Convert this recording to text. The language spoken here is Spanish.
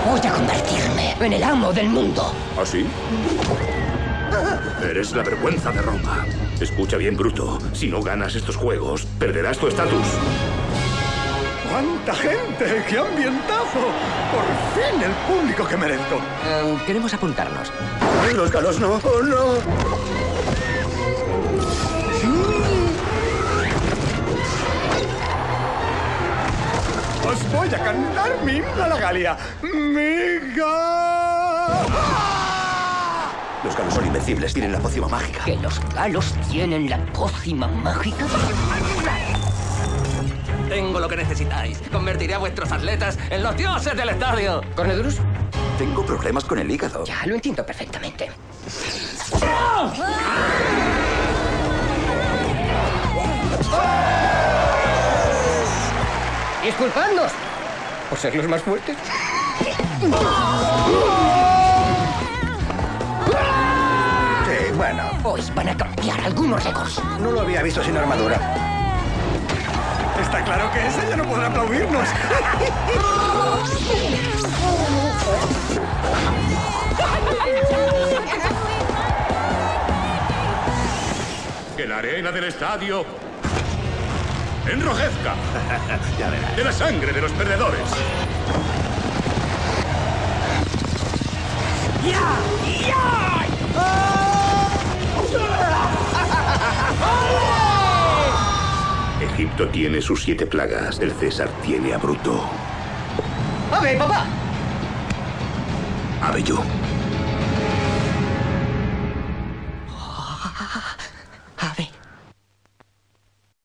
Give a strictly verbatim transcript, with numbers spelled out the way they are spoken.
Voy a convertirme en el amo del mundo. ¿Ah, sí? Eres la vergüenza de Roma. Escucha bien, Bruto. Si no ganas estos juegos, perderás tu estatus. ¡Cuánta gente! ¡Qué ambientazo! Por fin el público que merezco. Um, queremos apuntarnos. Los galos no. ¡Oh, no! Os voy a cantar mi himno a la Galia. ¡Miga! Los galos son invencibles, tienen la pócima mágica. ¿Que los galos tienen la pócima mágica? Tengo lo que necesitáis. Convertiré a vuestros atletas en los dioses del estadio. ¿Cornedurus? Tengo problemas con el hígado. Ya, lo entiendo perfectamente. Disculpadnos por ser los más fuertes. Sí, bueno. Hoy van a cambiar algunos récords. No lo había visto sin armadura. Está claro que ese ya no podrá aplaudirnos. Que la arena del estadio enrojezca. Ya verás. De la sangre de los perdedores. Egipto tiene sus siete plagas. El César tiene a Bruto. ¡A ver, papá! Ave yo.